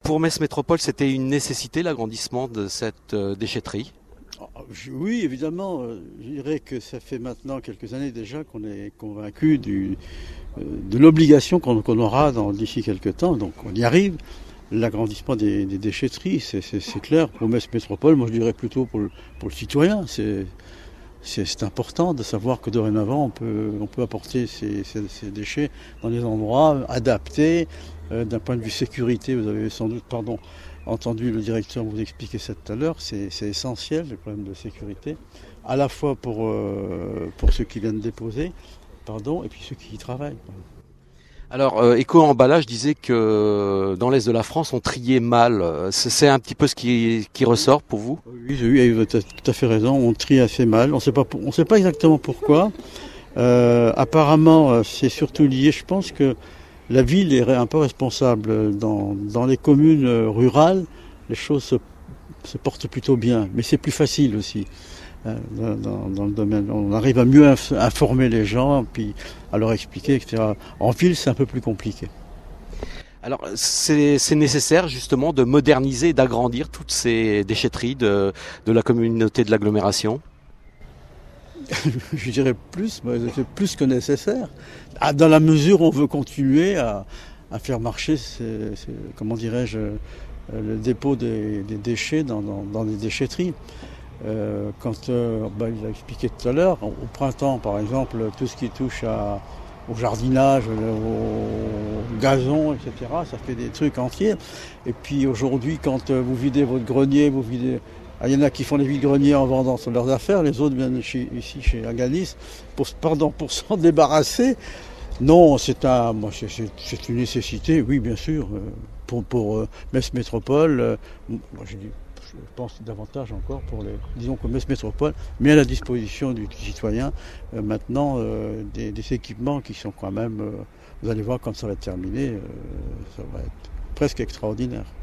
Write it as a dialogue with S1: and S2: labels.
S1: pour Metz Métropole, c'était une nécessité l'agrandissement de cette déchetterie?
S2: Oui, évidemment. Je dirais que ça fait maintenant quelques années déjà qu'on est convaincu de l'obligation qu'on aura d'ici quelques temps. Donc on y arrive. L'agrandissement des déchetteries, c'est clair. Pour Metz Métropole, moi je dirais plutôt pour le citoyen. C'est important de savoir que dorénavant on peut apporter ces déchets dans des endroits adaptés. D'un point de vue sécurité, vous avez sans doute entendu le directeur vous expliquer ça tout à l'heure, c'est essentiel, le problème de sécurité, à la fois pour ceux qui viennent déposer, et puis ceux qui y travaillent.
S1: Alors, Éco-emballage disait que dans l'Est de la France, on triait mal. C'est un petit peu ce qui ressort pour vous?
S2: Oui, vous avez tout à fait raison, on trie assez mal. On sait pas exactement pourquoi. Apparemment, c'est surtout lié, je pense que la ville est un peu responsable. Dans les communes rurales, les choses se portent plutôt bien, mais c'est plus facile aussi. Dans le domaine, on arrive à mieux informer les gens, puis à leur expliquer, etc. En ville, c'est un peu plus compliqué.
S1: Alors, c'est nécessaire justement de moderniser, d'agrandir toutes ces déchetteries de la communauté de l'agglomération?
S2: Je dirais c'est plus que nécessaire. Dans la mesure où on veut continuer à faire marcher, comment dirais-je, le dépôt des déchets dans des déchetteries. Il a expliqué tout à l'heure, au printemps par exemple, tout ce qui touche au jardinage, au gazon, etc., ça fait des trucs entiers. Et puis aujourd'hui, quand vous videz votre grenier, il y en a qui font des vides-greniers en vendant sur leurs affaires, les autres viennent ici chez Agalis pour s'en débarrasser. Non, c'est une nécessité, oui bien sûr, pour Metz Métropole. Je pense davantage encore disons que Metz Métropole met à la disposition du citoyen maintenant des équipements qui sont quand même, vous allez voir quand ça va être terminé, ça va être presque extraordinaire.